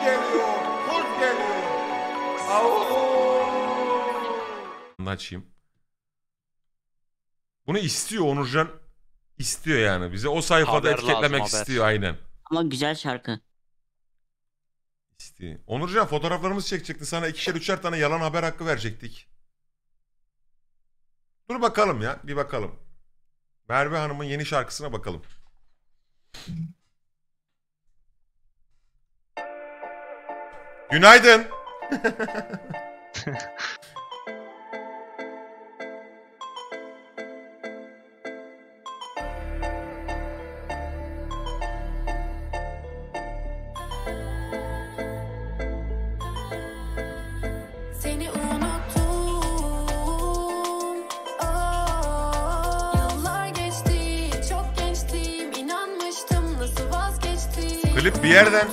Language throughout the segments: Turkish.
geliyor. Kurt geliyor. Au. Açayım. Bunu istiyor Onurcan. İstiyor yani. Bize o sayfada Haber etiketlemek lazım, haber. istiyor aynen. Ama güzel şarkı. İstiyor. Onurcan fotoğraflarımızı çekecekti. Sana 2'şer 3'er tane yalan haber hakkı verecektik. Dur bakalım ya. Bir bakalım. Merve Hanım'ın yeni şarkısına bakalım. Günaydın. Seni unuttum. Oh, yıllar geçti, çok gençtim, inanmıştım, nasıl vazgeçtim. Klip bir yerden.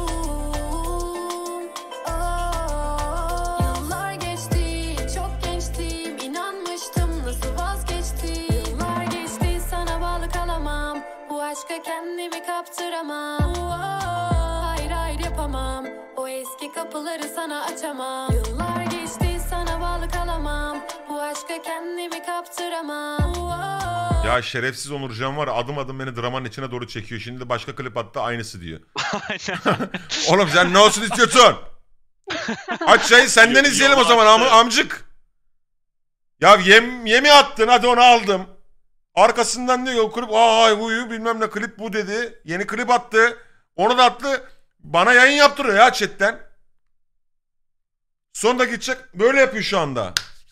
Yıllar geçti, çok gençtim, inanmıştım, nasıl vazgeçtim. Yıllar geçti, sana bağlı kalamam, bu aşka kendimi kaptıramam. Hayır hayır yapamam, o eski kapıları sana açamam. Yıllar geçti, sana bağlı kalamam, bu aşka kendimi kaptıramam. Ya şerefsiz Onurcan var, adım adım beni dramanın içine doğru çekiyor. Şimdi de başka klip attı, aynısı diyor. Oğlum sen ne olsun istiyorsun? Aç şeyi senden izleyelim o zaman amcık. Ya yemi attın, hadi onu aldım. Arkasından diyor klip huyu bilmem ne klip bu dedi. Yeni klip attı. Onu da attı. Bana yayın yaptırıyor ya chatten. Sonunda gidecek. Böyle yapıyor şu anda.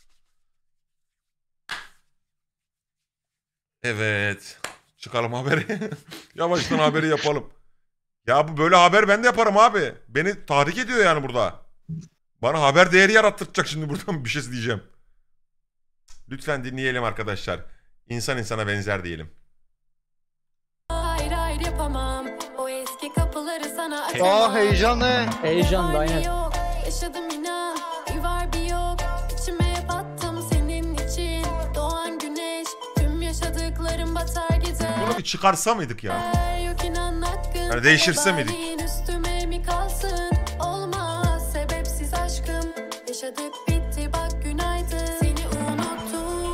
Evet. Çıkalım haberi. Yavaştan haberi yapalım. Ya bu böyle haber ben de yaparım abi. Beni tahrik ediyor yani burada. Bana haber değeri yarattıracak şimdi buradan bir şey diyeceğim. Lütfen dinleyelim arkadaşlar. İnsan insana benzer diyelim. Hayır hayır yapamam, o eski kapıları sana açamam. Heyecanlı. Heyecanlı aynen. Yok, yaşadım inan, bir var bir yok. İçime battım senin için. Doğan güneş, tüm yaşadıklarım batar gider. Bunu bir çıkarsa mıydık ya? Yok inan hakkın. Yani değiştirse miydik? Vebaliğin üstüme mi kalsın? Olmaz sebepsiz aşkım. Yaşadık bitti bak günaydın. Seni unuttum.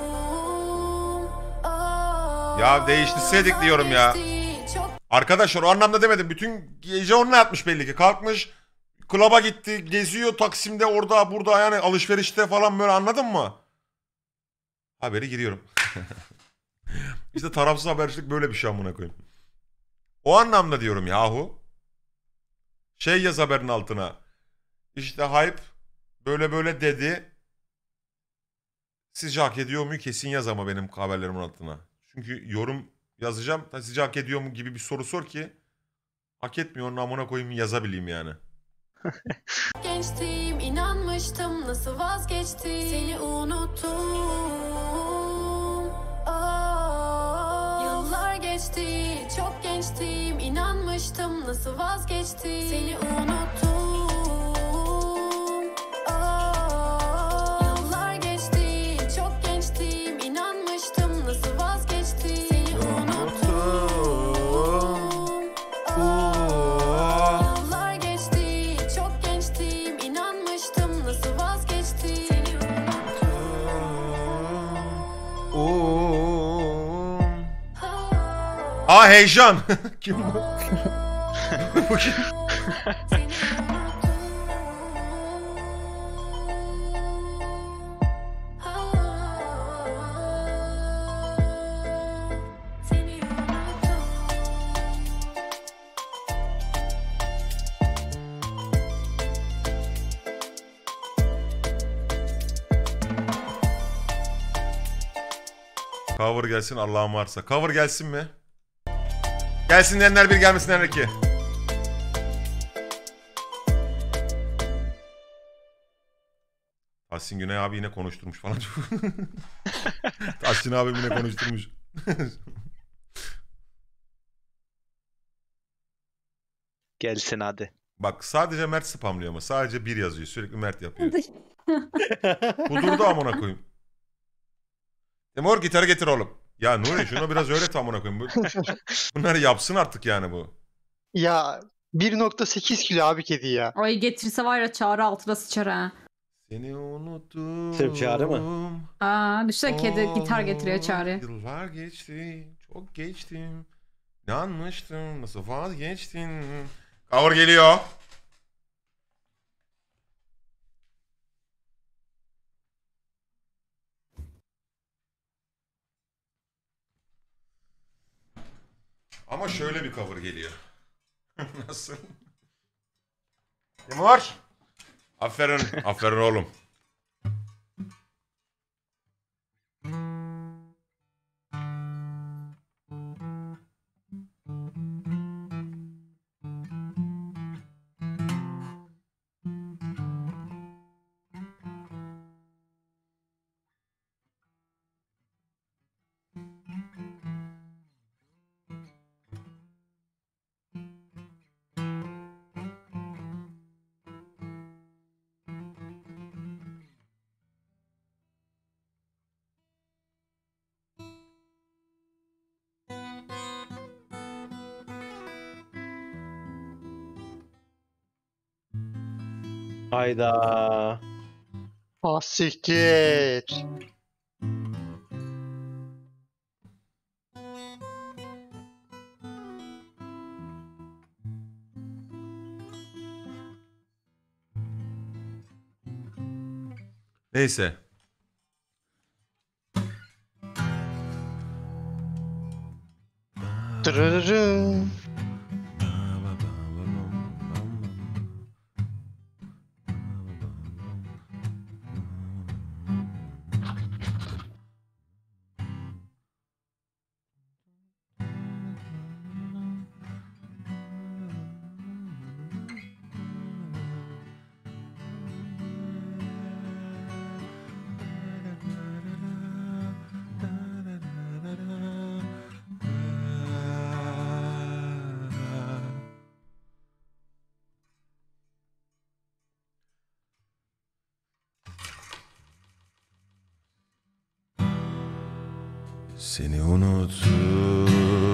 Oh, Ya değiştirseydik diyorum ya. geçti, çok Arkadaşlar o anlamda demedim. Bütün gece onunla yatmış belli ki. Kalkmış, klaba gitti, geziyor Taksim'de, orada burada yani alışverişte falan böyle, anladın mı? Haberi giriyorum. İşte tarafsız habercilik böyle bir şey amına koyayım. O anlamda diyorum yahu. Şey yaz haberin altına. İşte hype böyle böyle dedi. Sizce hak ediyor mu? Kesin yaz ama benim haberlerimin altına. Çünkü yorum yazacağım. Sizce hak ediyor mu gibi bir soru sor ki hak etmiyor, onun amına koyayım yazabileyim yani. gençtim, inanmıştım, nasıl vazgeçtim. Seni unuttum. Oh, yıllar geçti, çok gençtim, inanmıştım, nasıl vazgeçtim. Seni unuttum. Oh, yıllar geçti, çok gençtim, inanmıştım, nasıl vazgeçtim. Seni unuttum. Yıllar geçti, çok gençtim, inanmıştım, nasıl vazgeçtim. Seni Aa heyecan. Kim bu? Bu kim? Cover gelsin Allah'ım varsa. Cover gelsin mi? Gelsin diyenler bir, gelmesin diyenler iki. Tahsin Güney abi yine konuşturmuş falan. Tahsin abi yine konuşturmuş. Gelsin hadi. Bak sadece Mert spamlıyor ama. Sadece bir yazıyor. Sürekli Mert yapıyor. Kudurdu amına koyayım. Mor gitarı getir oğlum. Ya Nuri şunu biraz öğret amına koyayım. Bunları yapsın artık yani bu. Ya 1.8 kilo abi kedi ya. Ay getirse var ya Çağrı altına sıçar ha. Seni unuttum. Sırf Çağrı mı? Aa düşünsene kedi gitar getiriyor Çağrı. Yıllar geçti. Çok geçtim. İnanmıştım. Nasıl vazgeçtin? Cover geliyor. Ama şöyle bir cover geliyor. Nasıl? Timur. Aferin. Aferin oğlum. Hayda. Ah siktir. Neyse. Tırırırı. Seni unuttum.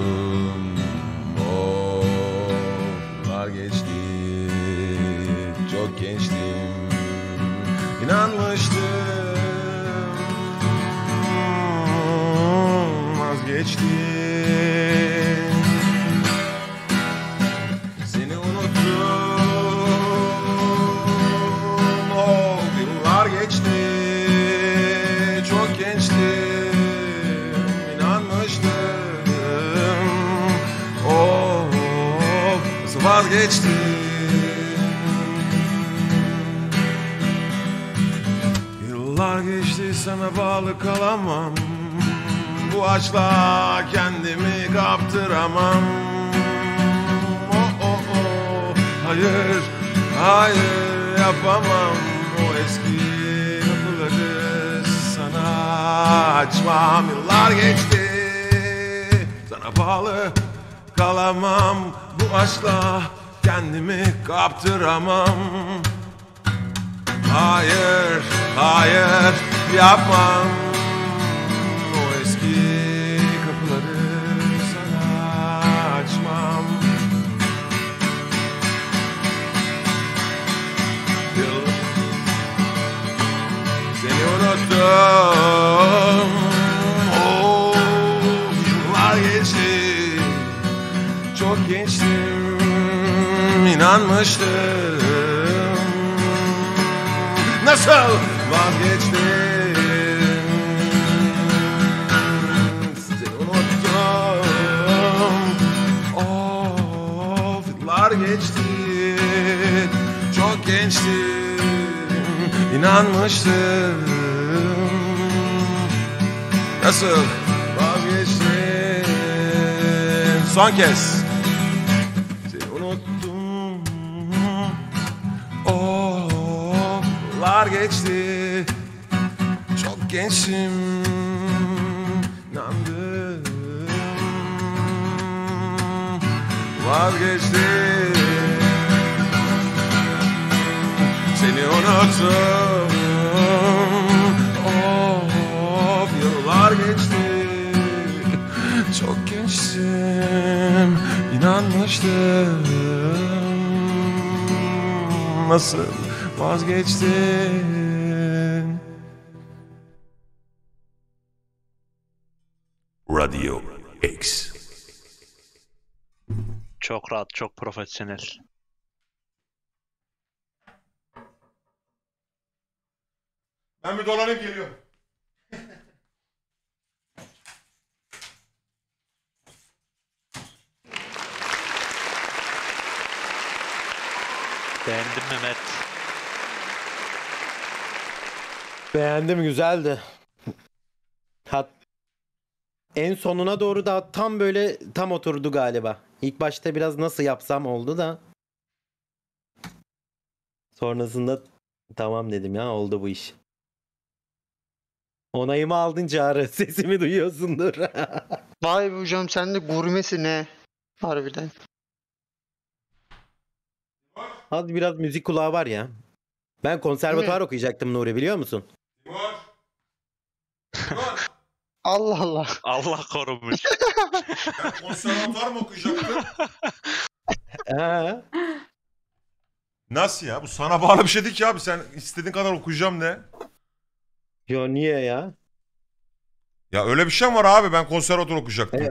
Yıllar geçti. Çok gençtim. İnanmıştım. Vazgeçtim. Seni unuttum. Yıllar geçti. Çok gençtim. Vazgeçtim. Yıllar geçti sana bağlı kalamam. Bu aşkla kendimi kaptıramam. Hayır, hayır yapamam. O eski kapıları sana açmam. Yıllar geçti sana bağlı kalamam. Bu aşkla kendimi kaptıramam. Hayır, hayır yapmam. O eski kapıları sana açmam. Seni unuttum. Yıllar geçti. Çok gençtim, inanmıştım. Nasıl vazgeçtim? Seni unuttum. Yıllar geçti. Çok gençtim, inanmıştım. Nasıl vazgeçtim? Son kez. Yıllar geçti. Çok gençim. İnandım. Vazgeçtim. Seni unuttum. Yıllar geçti. Çok gençtim. İnanmıştım. nasıl vazgeçtin? Radio X. Çok rahat, çok profesyonel. Ben bir dolanayım geliyorum. Beğendin mi Mert? Beğendim, güzeldi. En sonuna doğru da tam oturdu galiba. İlk başta biraz nasıl yapsam oldu da. Sonrasında tamam dedim ya, oldu bu iş. Onayımı aldın Çağrı. Sesimi duyuyorsundur. Vay be hocam sen de gurmesi ne? Harbiden. Az biraz müzik kulağı var ya. Ben konservatuvar okuyacaktım Nuri, biliyor musun? Timur. Timur. Allah Allah. Allah korumuş. Sen konservatuvar mı okuyacaktın? Ha. Nasıl ya? Bu sana bağlı bir şey değil ki abi. Sen istediğin kadar okuyacağım de. Yo, niye ya? Ya öyle bir şey mi var abi? Ben konservatuvar okuyacaktım.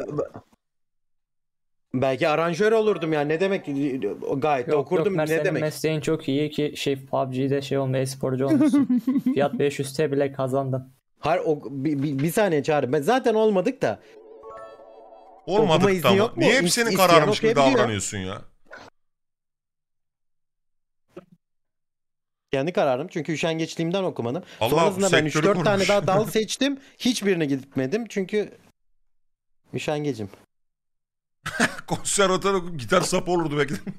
Belki aranjör olurdum ya. Ne demek? Gayet de okurdum. Mert, Ne senin demek? mesleğin çok iyi ki PUBG'de olma, e-sporcu olmuşsun. Fiyat 500 bile kazandın. Hayır, bir saniye Çağrı. Ben zaten olmadık da. Okuma Olmadık da izni ama. yok mu? Niye hep senin İsteyen kararmış gibi okuyabiliyor. davranıyorsun ya? Kendi kararım, çünkü üşengeçliğimden okumadım. Allah, Sonrasında ben sektörü 3-4 tane kurmuş. daha dal seçtim. Hiçbirine gitmedim çünkü üşengecim. Konservatuvar okuyup gitar sapı olurdu belki de.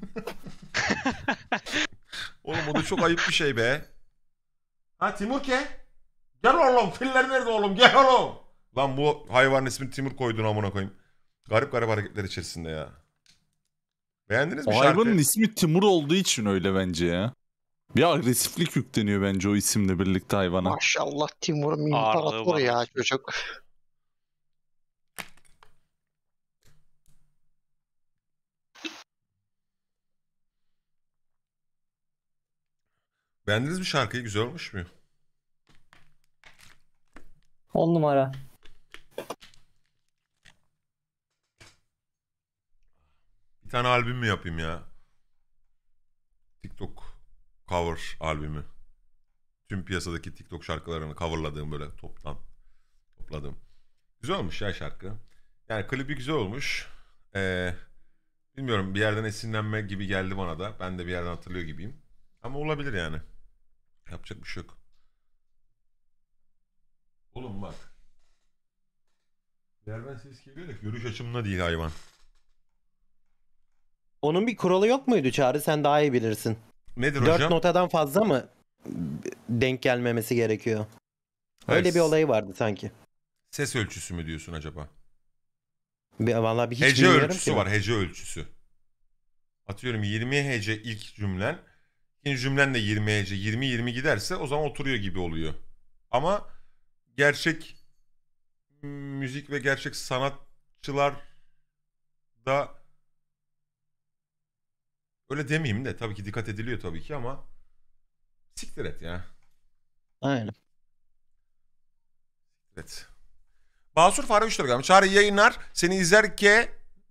Oğlum o da çok ayıp bir şey be. Ha Timur ke? Gel oğlum. Filler nerede oğlum? Gel oğlum. Lan bu hayvanın ismini Timur koydun amına koyayım. Garip garip hareketler içerisinde ya. Beğendiniz mi O şarkı? hayvanın ismi Timur olduğu için öyle bence ya. Bir agresiflik yükleniyor bence o isimle birlikte hayvana. Maşallah Timur'un Ağırlığı imparator var. ya çocuk. Beğendiniz mi şarkıyı? Güzel olmuş mu? 10 numara. Bir tane albüm mü yapayım ya? TikTok cover albümü. Tüm piyasadaki TikTok şarkılarını coverladığım, böyle toptan topladığım. Güzel olmuş ya şarkı. Yani klibi güzel olmuş. Bilmiyorum, bir yerden esinlenme gibi geldi bana da. Ben de bir yerden hatırlıyor gibiyim. Ama olabilir yani. Yapacak bir şey yok. Oğlum bak. Bir yerden ses geliyor da görüş açımla değil hayvan. Onun bir kuralı yok muydu Çağrı? Sen daha iyi bilirsin. Nedir 4 hocam? notadan fazla mı denk gelmemesi gerekiyor? Öyle Evet. bir olayı vardı sanki. Ses ölçüsü mü diyorsun acaba? Vallahi hiç Hece bilmiyorum ölçüsü ki. var, hece ölçüsü. Atıyorum 20 hece ilk cümlen. İkinci cümlen de 20 hece. 20-20 giderse o zaman oturuyor gibi oluyor. Ama gerçek müzik ve gerçek sanatçılar da öyle demeyeyim de, tabii ki dikkat ediliyor tabii ki ama siktir et ya. Aynen. Evet. Basur Fare 3 lira. Çağrı iyi yayınlar. Seni izlerken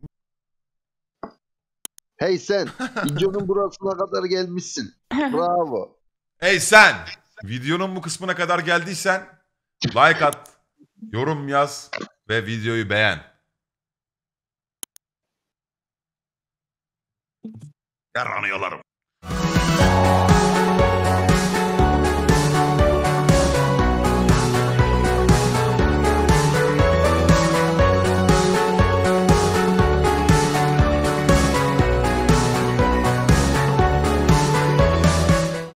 Hey sen, videonun burasına kadar gelmişsin. Bravo. hey sen, videonun bu kısmına kadar geldiysen like at, yorum yaz ve videoyu beğen. Yaranıyorlarım.